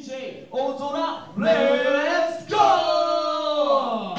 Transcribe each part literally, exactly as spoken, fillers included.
ジェー 大空レッツゴー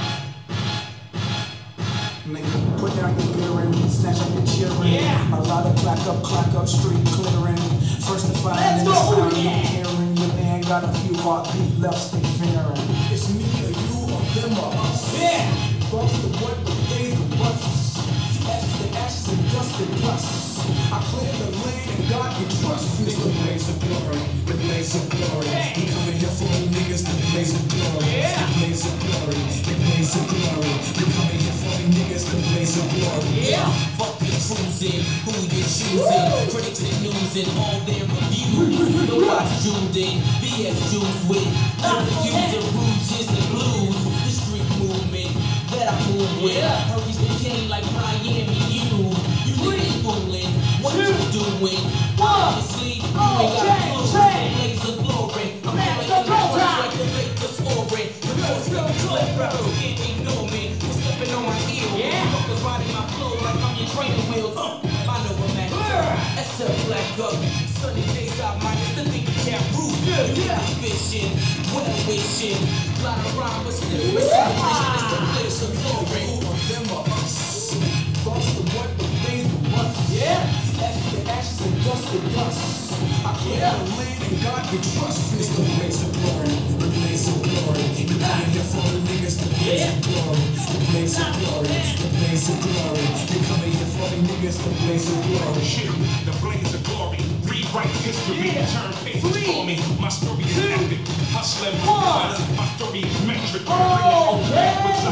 Nigga, put down your earring, snatch up your cheering. Yeah. A lot of clack up, clack up, street clearing. First to find and it's found you hearing. Your man got a few heartbeat left stick fingering. It's me or you or them or us. Yeah. Bumps the what, the days, the busts. Ashes to ashes and dust and dust. I clear the lane and God we trust. It's the blaze of glory, the blaze of glory. We coming here for you niggas, the blaze of glory. Yeah. The blaze of glory, the blaze of glory. We coming here for you niggas, the blaze of glory. Yeah. Fuck the cruising, who you choosing? Woo. Critics and news and all their reviews. The watch tuned in, V S Juice with interviews and rouges and blues. The street movement that I move with. Yeah. Hurries the king like Miami, you. You niggas fooling, what you doing? Obviously, you ain't got a clue. Blaze of glory, I'm making the noise like the Lakers scoring. The most of the club rappers can't ignore me. We're stepping on my heel. Yeah. Fuckers riding my flow like I'm your training wheels. Uh, I know a man. That's a black up. Sunny days out, minus the thing you can't prove. Yeah, yeah. Fishing, well wishing. Lot of rhyme, but still missing. It's the place of glory. Who or them or us? Thoughts the what, the days, the months. Yeah. Ashes to ashes and dust to dust. I clear yeah. the land and God we trust. It's the blaze of glory, the blaze of glory. You coming here for the niggas, the blaze yeah. of glory, the blaze of glory, the blaze of glory. You coming here for the niggas, the blaze of glory. Shit, the blaze of glory. Rewrite history, yeah. Turn pages for me. My story is epic. Hustling my blood. My story is metric. Oh, yeah.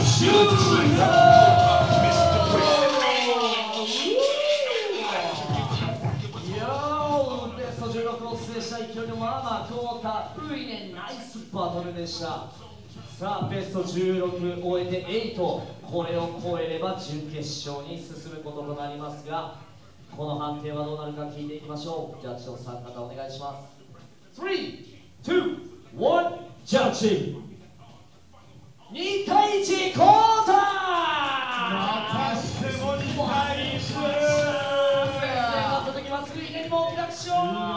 じゅうろくを制した勢いのまま通ったウイネンナイスバトルでした。さあベストじゅうろく終えてはち、これを超えれば準決勝に進むこととなりますが、この判定はどうなるか聞いていきましょう。ジャッジの参加お願いします。さん、に、いち、ジャッジにたいいち交代。 またしてもにたいいち。続きますウイネンもオープンアクション。